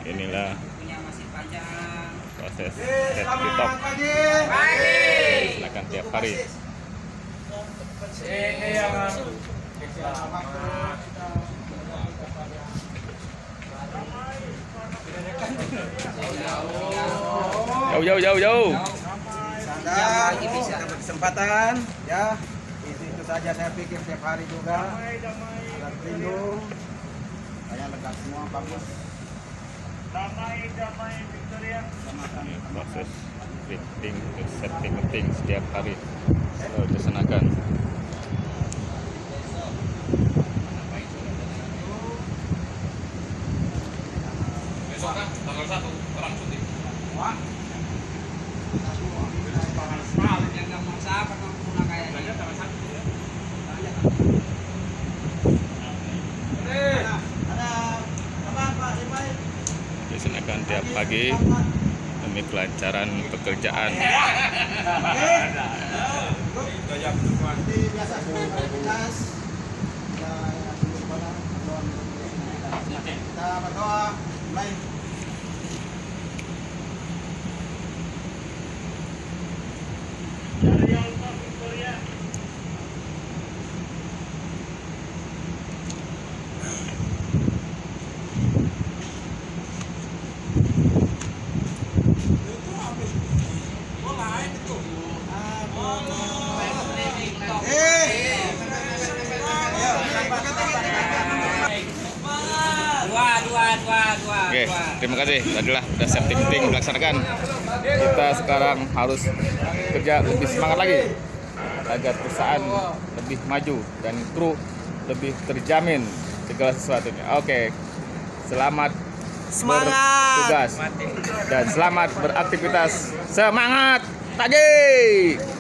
Inilah proses safety talk dilakukan tiap hari. Jauh. Anda dapat kesempatan ya. Itu saja saya pikir tiap hari juga. Alat pelindung. Kayak lega semua bagus. Damai Victoria. Ini proses fitting safety meeting setiap hari selalu dilaksanakan. Besok kan tanggal 1 orang syuting. Wah. Yang gampang siapa kamu guna kayaknya? Tanggal 1 ya. Ada apa Pak Imai? Dilaksanakan tiap pagi demi kelancaran pekerjaan. Seperti biasa aktivitas. Kita berdoa mulai. Victoria. Dua. Oke, terima kasih. Tadilah udah safety meeting dilaksanakan. Kita sekarang harus kerja lebih semangat lagi agar perusahaan lebih maju dan kru lebih terjamin segala sesuatunya. Oke, selamat bertugas dan selamat beraktivitas. Semangat pagi.